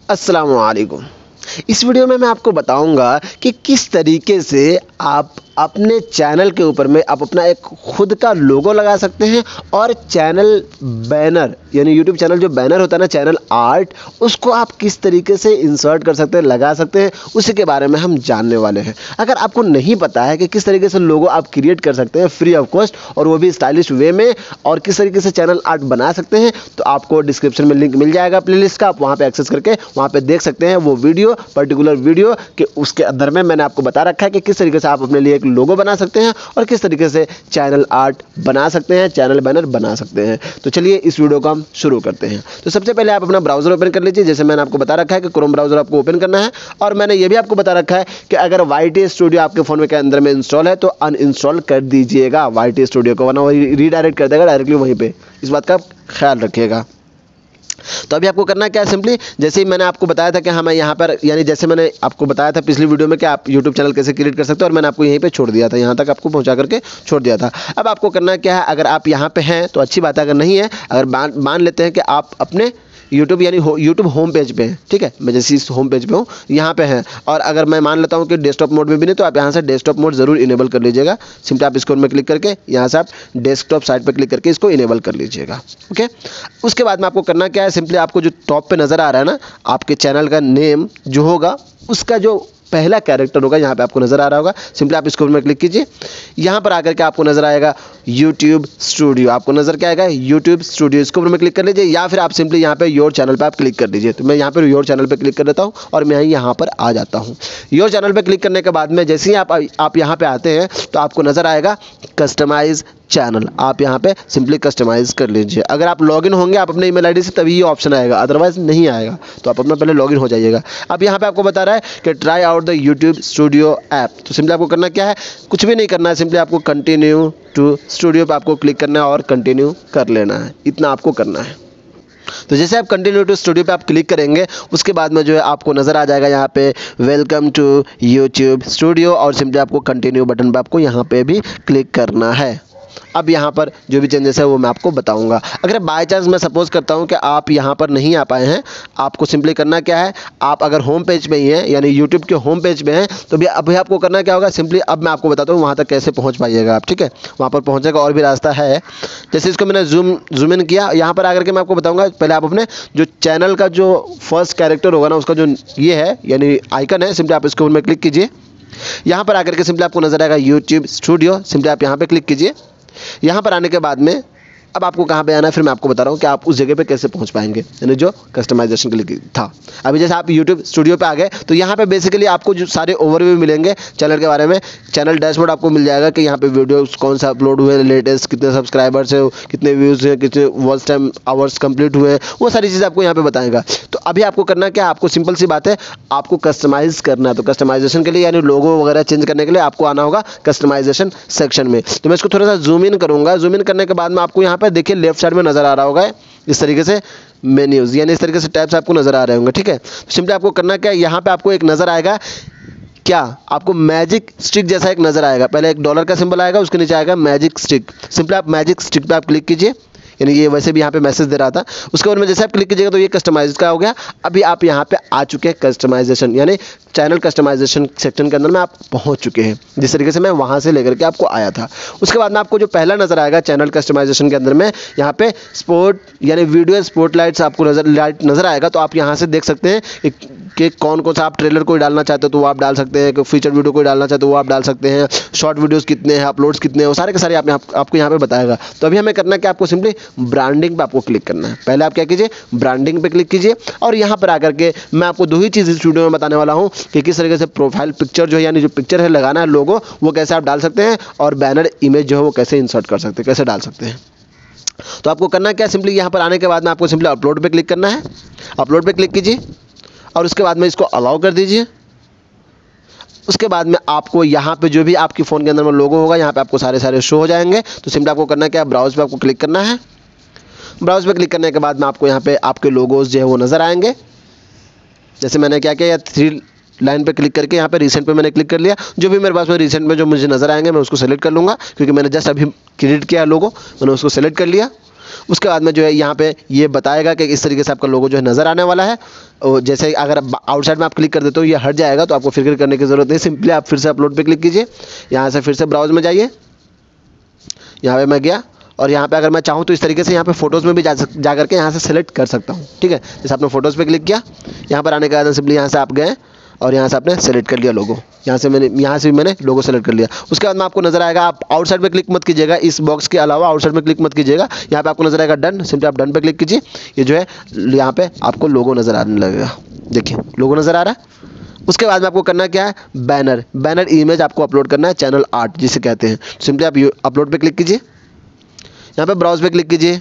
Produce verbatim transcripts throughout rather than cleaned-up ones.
अस्सलाम वालेकुम। इस वीडियो में मैं आपको बताऊंगा कि किस तरीके से आप अपने चैनल के ऊपर में आप अपना एक खुद का लोगो लगा सकते हैं और चैनल बैनर यानी यूट्यूब चैनल जो बैनर होता है ना, चैनल आर्ट, उसको आप किस तरीके से इंसर्ट कर सकते हैं, लगा सकते हैं, उसी के बारे में हम जानने वाले हैं। अगर आपको नहीं पता है कि किस तरीके से लोगो आप क्रिएट कर सकते हैं फ्री ऑफ कॉस्ट और वो भी स्टाइलिश वे में, और किस तरीके से चैनल आर्ट बना सकते हैं, तो आपको डिस्क्रिप्शन में लिंक मिल जाएगा प्लेलिस्ट का। आप वहाँ पर एक्सेस करके वहाँ पर देख सकते हैं वो वीडियो, पर्टिकुलर वीडियो कि उसके अंदर में मैंने आपको बता रखा है कि किस तरीके से आप अपने लिए लोगो बना सकते हैं और किस तरीके से चैनल आर्ट बना सकते हैं, चैनल बैनर बना सकते हैं। तो चलिए इस वीडियो को हम शुरू करते हैं। तो सबसे पहले आप अपना ब्राउजर ओपन कर लीजिए। जैसे मैंने आपको बता रखा है कि क्रोम ब्राउजर आपको ओपन करना है, और मैंने ये भी आपको बता रखा है कि अगर वाई टी स्टूडियो आपके फोन में के अंदर में इंस्टॉल है तो अनइंस्टॉल कर दीजिएगा वाई टी स्टूडियो को, वरना वही रीडायरेक्ट कर देगा डायरेक्टली वहीं पे। इस बात का ख्याल रखिएगा। तो अभी आपको करना क्या है, सिंपली जैसे ही मैंने आपको बताया था कि हाँ मैं यहाँ पर, यानी जैसे मैंने आपको बताया था पिछली वीडियो में कि आप यूट्यूब चैनल कैसे क्रिएट कर सकते हो, और मैंने आपको यहीं पे छोड़ दिया था, यहाँ तक आपको पहुँचा करके छोड़ दिया था। अब आपको करना क्या है, अगर आप यहाँ पे हैं तो अच्छी बात है, अगर नहीं है, अगर मान लेते हैं कि आप अपने यूट्यूब यानी हो यूट्यूब होम पेज पे हैं, ठीक है, मैं जैसे इस होम पेज पे हूँ, यहाँ पे हैं, और अगर मैं मान लेता हूँ कि डेस्कटॉप मोड में भी नहीं, तो आप यहाँ से डेस्कटॉप मोड जरूर इनेबल कर लीजिएगा। सिंपली आप इसको में क्लिक करके यहाँ से आप डेस्कटॉप साइट पे क्लिक करके इसको इनेबल कर लीजिएगा। ओके, उसके बाद में आपको करना क्या है, सिंपली आपको जो टॉप पे नज़र आ रहा है ना, आपके चैनल का नेम जो होगा उसका जो पहला कैरेक्टर होगा यहाँ पे आपको नजर आ रहा होगा। सिंपली आप इसको में क्लिक कीजिए, यहाँ पर आकर के आपको नजर आएगा YouTube स्टूडियो, आपको नजर क्या आएगा, YouTube स्टूडियो, इसको में क्लिक कर लीजिए, या फिर आप सिंपली यहाँ पे योर चैनल पे आप क्लिक कर दीजिए। तो मैं यहाँ पर योर चैनल पे क्लिक कर देता हूँ और मैं यहाँ पर आ जाता हूँ। योर चैनल पे क्लिक करने के बाद में जैसे ही आप आप यहाँ पे आते हैं तो आपको नजर आएगा कस्टमाइज चैनल, आप यहाँ पे सिंपली कस्टमाइज कर लीजिए। अगर आप लॉगिन होंगे आप अपने ईमेल आईडी से तभी ये ऑप्शन आएगा, अदरवाइज नहीं आएगा, तो आप अपना पहले लॉगिन हो जाइएगा। अब यहाँ पे आपको बता रहा है कि try out the YouTube studio app, तो सिंपली आपको करना क्या है, कुछ भी नहीं करना है, सिंपली आपको कंटिन्यू टू स्टूडियो पे आपको क्लिक करना है और कंटिन्यू कर लेना है, इतना आपको करना है। तो जैसे आप कंटिन्यू टू स्टूडियो पे आप क्लिक करेंगे, उसके बाद में जो है आपको नज़र आ जाएगा यहाँ पे वेलकम टू यूट्यूब स्टूडियो, और सिंपली आपको कंटिन्यू बटन पे आपको यहाँ पे भी क्लिक करना है। अब यहाँ पर जो भी चेंजेस है वो मैं आपको बताऊंगा। अगर बाय चांस मैं सपोज करता हूँ कि आप यहाँ पर नहीं आ पाए हैं, आपको सिंपली करना क्या है, आप अगर होम पेज पे ही हैं यानी यूट्यूब के होम पेज पे हैं, तो भी अभी आपको करना क्या होगा, सिंपली अब मैं आपको बताता हूँ वहाँ तक कैसे पहुँच पाइएगा आप, ठीक है। वहाँ पर पहुँचने का और भी रास्ता है। जैसे इसको मैंने जूम जूम इन किया, यहाँ पर आकर के मैं आपको बताऊँगा। पहले आप अपने जो चैनल का जो फर्स्ट कैरेक्टर होगा ना, उसका जो ये है यानी आइकन है, सिंपली आप इसके ऊपर में क्लिक कीजिए। यहाँ पर आकर के सिंपली आपको नजर आएगा यूट्यूब स्टूडियो, सिंपली आप यहाँ पर क्लिक कीजिए। यहाँ पर आने के बाद में अब आपको कहाँ पे आना है, फिर मैं आपको बता रहा हूँ कि आप उस जगह पे कैसे पहुँच पाएंगे, यानी जो कस्टमाइजेशन के लिए था। अभी जैसे आप YouTube स्टूडियो पे आ गए तो यहाँ पे बेसिकली आपको जो सारे ओवरव्यू मिलेंगे चैनल के बारे में, चैनल डैशबोर्ड आपको मिल जाएगा कि यहाँ पे वीडियो कौन सा अपलोड हुए, लेटेस्ट कितने सब्सक्राइबर्स है, कितने व्यूज़ हैं, कितने वॉच टाइम आवर्स कंप्लीट हुए हैं, वो सारी चीज़ें आपको यहाँ पे बताएगा। तो अभी आपको करना क्या, आपको सिंपल सी बात है, आपको कस्टमाइज़ करना है। तो कस्टमाइजेशन के लिए यानी लोगो वगैरह चेंज करने के लिए आपको आना होगा कस्टमाइजेशन सेक्शन में। तो मैं इसको थोड़ा सा जूम इन करूँगा। जूम इन करने के बाद में आपको यहाँ पर देखिए लेफ्ट साइड में नजर आ रहा होगा इस तरीके से मेन्यूज, यानी इस तरीके से टैब्स आपको नजर आ रहे होंगे, ठीक है। तो सिंपली आपको करना क्या है, यहाँ पे आपको एक नजर आएगा क्या, आपको मैजिक स्टिक जैसा एक नजर आएगा। पहले एक डॉलर का सिंबल आएगा, उसके नीचे आएगा मैजिक स्टिक। सिंपली आप मैजिक स्टिक पे आप क्लिक कीजिए, यानी ये वैसे भी यहाँ पे मैसेज दे रहा था। उसके बाद में जैसे आप क्लिक कीजिएगा तो ये कस्टमाइज का हो गया। अभी आप यहाँ पे आ चुके हैं कस्टमाइजेशन यानी चैनल कस्टमाइजेशन सेक्शन के अंदर में आप पहुँच चुके हैं, जिस तरीके से मैं वहाँ से लेकर के आपको आया था। उसके बाद में आपको जो पहला नज़र आएगा चैनल कस्टमाइजेशन के अंदर में, यहाँ पे स्पोर्ट यानी वीडियो स्पोर्ट लाइट्स आपको नजर लाइट नज़र आएगा। तो आप यहाँ से देख सकते हैं कि कौन कौन सा आप ट्रेलर कोई डालना चाहते हो तो वो आप डाल सकते हैं, फीचर वीडियो कोई डालना चाहते हो वो आप डाल सकते हैं, शॉर्ट वीडियोस कितने हैं, अपलोड्स कितने हैं, वो सारे के सारे आप, आप, आपको यहाँ पे बताएगा। तो अभी हमें करना है कि आपको सिंपली ब्रांडिंग पे आपको क्लिक करना है। पहले आप क्या कीजिए, ब्रांडिंग पे क्लिक कीजिए, और यहाँ पर आकर के मैं आपको दो ही चीज़ इस वीडियो में बताने वाला हूँ कि किस तरीके से प्रोफाइल पिक्चर जो है यानी जो पिक्चर है लगाना है लोगो, वो कैसे आप डाल सकते हैं, और बैनर इमेज जो है वो कैसे इंसर्ट कर सकते हैं, कैसे डाल सकते हैं। तो आपको करना क्या, सिंपली यहाँ पर आने के बाद में आपको सिंपली अपलोड पे क्लिक करना है। अपलोड पे क्लिक कीजिए और उसके बाद में इसको अलाउ कर दीजिए। उसके बाद में आपको यहाँ पे जो भी आपकी फ़ोन के अंदर में लोगो होगा यहाँ पे आपको सारे सारे शो हो जाएंगे। तो सिंपली आपको करना क्या है, ब्राउज पे आपको क्लिक करना है। ब्राउज पे क्लिक करने के बाद में आपको यहाँ पे आपके लोगोज जो है वो नज़र आएंगे। जैसे मैंने क्या किया, थ्री लाइन पे क्लिक करके यहाँ पे रिसेंट पे मैंने क्लिक कर लिया। जो भी मेरे पास में रिसेंट में जो मुझे नज़र आएंगे मैं उसको सेलेक्ट कर लूँगा, क्योंकि मैंने जस्ट अभी क्रिएट किया लोगो, मैंने उसको सेलेक्ट कर लिया। उसके बाद में जो है यहाँ पे ये बताएगा कि इस तरीके से आपका लोगो जो है नज़र आने वाला है। और जैसे अगर आउटसाइड में आप क्लिक कर देते हो ये हट जाएगा, तो आपको फिक्र करने की ज़रूरत नहीं। सिंपली आप फिर से अपलोड पे क्लिक कीजिए, यहाँ से फिर से ब्राउज में जाइए, यहाँ पे मैं गया और यहाँ पे अगर मैं चाहूँ तो इस तरीके से यहाँ पे फोटोज़ में भी जा सक जा करके यहाँ से सेलेक्ट कर सकता हूँ। ठीक है, जैसे आपने फोटोज़ पे क्लिक किया, यहाँ पर आने के बाद सिंपली यहाँ से आप गए और यहाँ से आपने सेलेक्ट कर लिया लोगो। यहाँ से मैंने यहाँ से भी मैंने लोगो सेलेक्ट कर लिया। उसके बाद में आपको नजर आएगा, आप आउटसाइड में क्लिक मत कीजिएगा, इस बॉक्स के अलावा आउटसाइड में क्लिक मत कीजिएगा। यहाँ पे आपको नजर आएगा डन, सिंपली आप डन पे क्लिक कीजिए। ये जो है यहाँ पे आपको लोगो नजर आने लगेगा, देखिए लोगो नजर आ रहा है। उसके बाद में आपको करना क्या है, बैनर बैनर इमेज आपको अपलोड करना है, चैनल आर्ट जिसे कहते हैं। सिंपली आप अपलोड पे क्लिक कीजिए, यहाँ पे ब्राउज पे क्लिक कीजिए।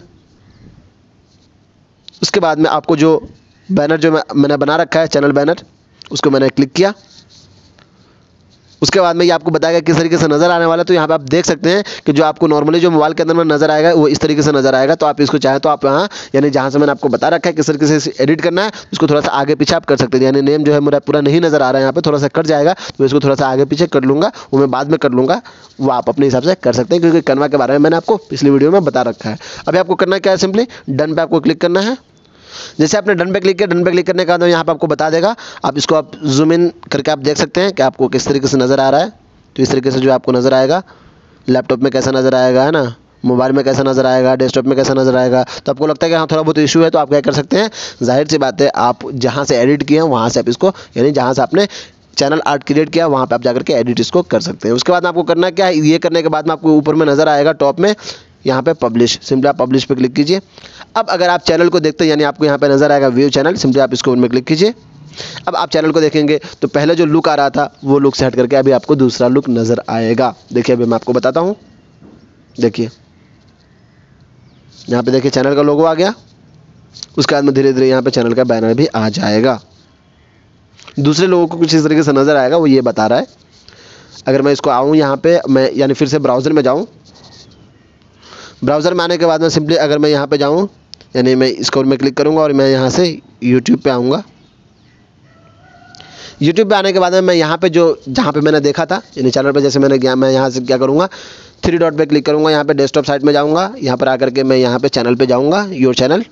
उसके बाद में आपको जो बैनर जो मैं, मैंने बना रखा है चैनल बैनर, उसको मैंने क्लिक किया। उसके बाद में ये आपको बताएगा किस तरीके से नज़र आने वाला है। तो यहाँ पे आप देख सकते हैं कि जो आपको नॉर्मली जो मोबाइल के अंदर में नज़र आएगा वो इस तरीके से नज़र आएगा। तो आप इसको चाहें तो आप यहाँ यानी जहाँ से मैंने आपको बता रखा है किस तरीके से एडिट करना है, उसको थोड़ा सा आगे पीछे आप कर सकते हैं। यानी नेम जो है मेरा पूरा नहीं नज़र आ रहा है, यहाँ पे थोड़ा सा कट जाएगा, तो इसको थोड़ा सा आगे पीछे कर लूँगा, वो मैं बाद में कर लूँगा, वो आप अपने हिसाब से कर सकते हैं, क्योंकि कनवा के बारे में मैंने आपको पिछली वीडियो में बता रखा है। अभी आपको करना क्या है, सिंपली डन पे आपको क्लिक करना है। जैसे आपने डन पे क्लिक किया, डन पे क्लिक करने के बाद यहाँ पे आपको बता देगा, आप इसको आप जूम इन करके आप देख सकते हैं कि आपको किस तरीके से नज़र आ रहा है। तो इस तरीके से जो आपको नज़र आएगा, लैपटॉप में कैसा नज़र आएगा, है ना, मोबाइल में कैसा नज़र आएगा, डेस्कटॉप में कैसा नज़र आएगा। तो आपको लगता है कि हाँ थोड़ा बहुत इशू है, तो आप क्या कर सकते हैं, जाहिर सी बात है आप जहाँ से एडिट किए हैं वहाँ से आप इसको, यानी जहाँ से आपने चैनल आर्ट क्रिएट किया वहाँ पे आप जाकर के एडिट इसको कर सकते हैं। उसके बाद आपको करना क्या है, ये करने के बाद में आपको ऊपर में नज़र आएगा टॉप में यहाँ पे पब्लिश, सिंपली आप पब्लिश पे क्लिक कीजिए। अब अगर आप चैनल को देखते हैं, यानी आपको यहाँ पे नज़र आएगा व्यू चैनल, सिंपली आप इसको उनमें क्लिक कीजिए। अब आप चैनल को देखेंगे तो पहले जो लुक आ रहा था वो लुक से हट करके अभी आपको दूसरा लुक नज़र आएगा। देखिए अभी मैं आपको बताता हूँ, देखिए यहाँ पे देखिए चैनल का लोगो आ गया। उसके बाद में धीरे धीरे यहाँ पे चैनल का बैनर भी आ जाएगा। दूसरे लोगों को कुछ इस तरीके से नज़र आएगा, वो ये बता रहा है। अगर मैं इसको आऊँ यहाँ पे, मैं यानी फिर से ब्राउज़र में जाऊँ, ब्राउज़र में आने के बाद में सिंपली अगर मैं यहाँ पे जाऊँ, यानी मैं इसको मैं क्लिक करूँगा और मैं यहाँ से यूट्यूब पे आऊँगा। यूट्यूब पे आने के बाद में मैं यहाँ पे जो जहाँ पे मैंने देखा था यानी चैनल पे, जैसे मैंने गया, मैं यहाँ से क्या करूँगा, थ्री डॉट पे क्लिक करूँगा, यहाँ पे डेस्कटॉप साइट में जाऊँगा, यहाँ पर आकर के मैं यहाँ पे चैनल पे जाऊँगा, योर चैनल।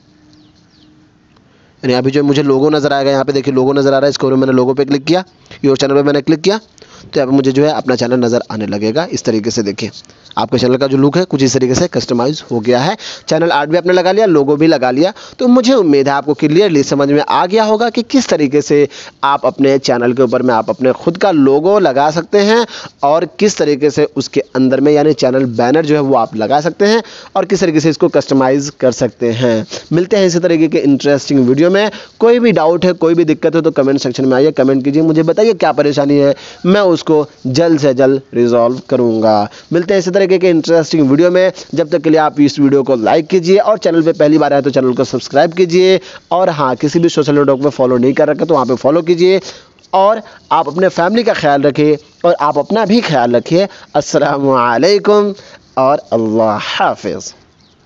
यानी अभी जो मुझे लोगो नज़र आएगा, यहाँ पे देखिए लोगो नज़र आ रहा है, इसको मैंने लोगो पे क्लिक किया, योर चैनल पे मैंने क्लिक किया, तो यहाँ पे मुझे जो है अपना चैनल नज़र आने लगेगा। इस तरीके से देखिए आपके चैनल का जो लुक है कुछ इस तरीके से कस्टमाइज हो गया है। चैनल आर्ट भी आपने लगा लिया, लोगो भी लगा लिया। तो मुझे उम्मीद है आपको क्लियरली समझ में आ गया होगा कि किस तरीके से आप अपने चैनल के ऊपर में आप अपने खुद का लोगो लगा सकते हैं और किस तरीके से उसके अंदर में यानी चैनल बैनर जो है वो आप लगा सकते हैं और किस तरीके से इसको कस्टमाइज कर सकते हैं। मिलते हैं इसी तरीके के इंटरेस्टिंग वीडियो में। कोई भी डाउट है, कोई भी दिक्कत है तो कमेंट सेक्शन में आइए, कमेंट कीजिए, मुझे बताइए क्या परेशानी है, मैं उसको जल्द से जल्द रिजॉल्व करूंगा। मिलते हैं इसी तरीके के इंटरेस्टिंग वीडियो में। जब तक के लिए आप इस वीडियो को लाइक कीजिए और चैनल पे पहली बार आए तो चैनल को सब्सक्राइब कीजिए। और हाँ, किसी भी सोशल नेटवर्क में फॉलो नहीं कर रखा तो वहाँ पे फॉलो कीजिए और आप अपने फैमिली का ख्याल रखिए और आप अपना भी ख्याल रखिए। अस्सलामु अलैकुम और अल्लाह हाफिज़।